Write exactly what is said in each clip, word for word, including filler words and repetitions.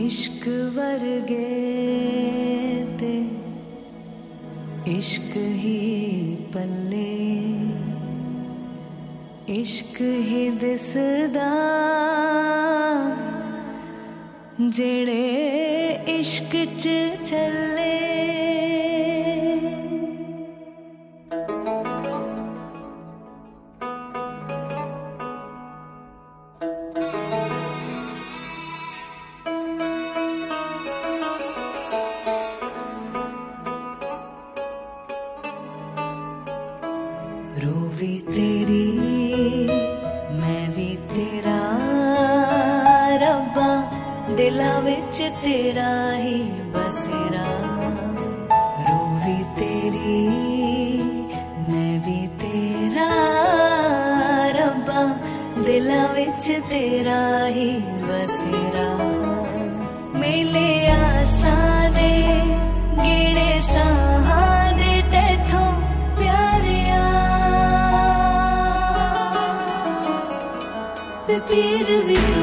इश्क वर्गे ते इश्क ही पल्ले इश्क ही दिसदा जेड़े इश्क च चले। रूह भी तेरी मैं भी तेरा रब्बा दिला विच तेरा ही बसेरा। रूह भी तेरी मैं भी तेरा रब्बा दिला विच तेरा ही बसेरा। मेले आसा दे गिणे साहा दे तेथों प्यारिया पीर भी तू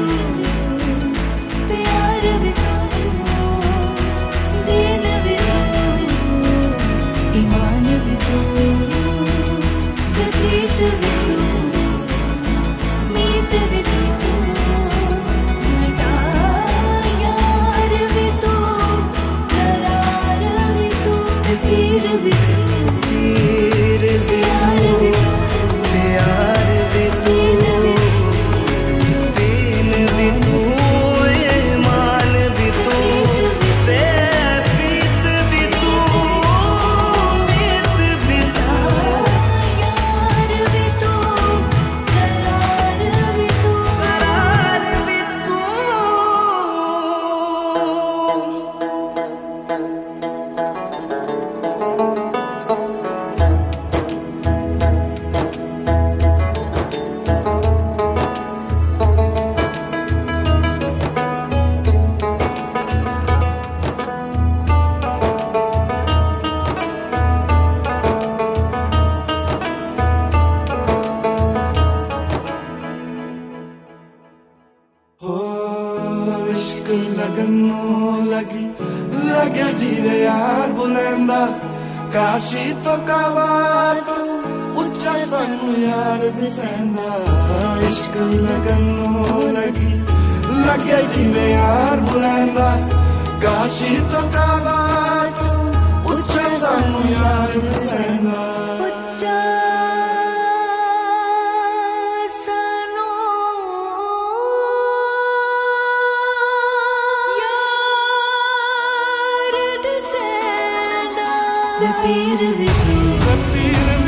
प्यार भी तू दीन भी तू ईमान भी तू प्रीत भी तू मीत भी तू यार भी तू करार भी तू पीर भी तू पीर प्यार भी तू प्यार भी तू इश्क लगनों लगी लगे जीवे यार बुलंदा काशी तो काबा तो उच्चा सानू यार दिसेंदा। इश्क लगनों लगी लगे जीवे यार बुलंदा काशी तो काबा तो उच्चा सानू यार दिसेंदा। पीर भी तू पीर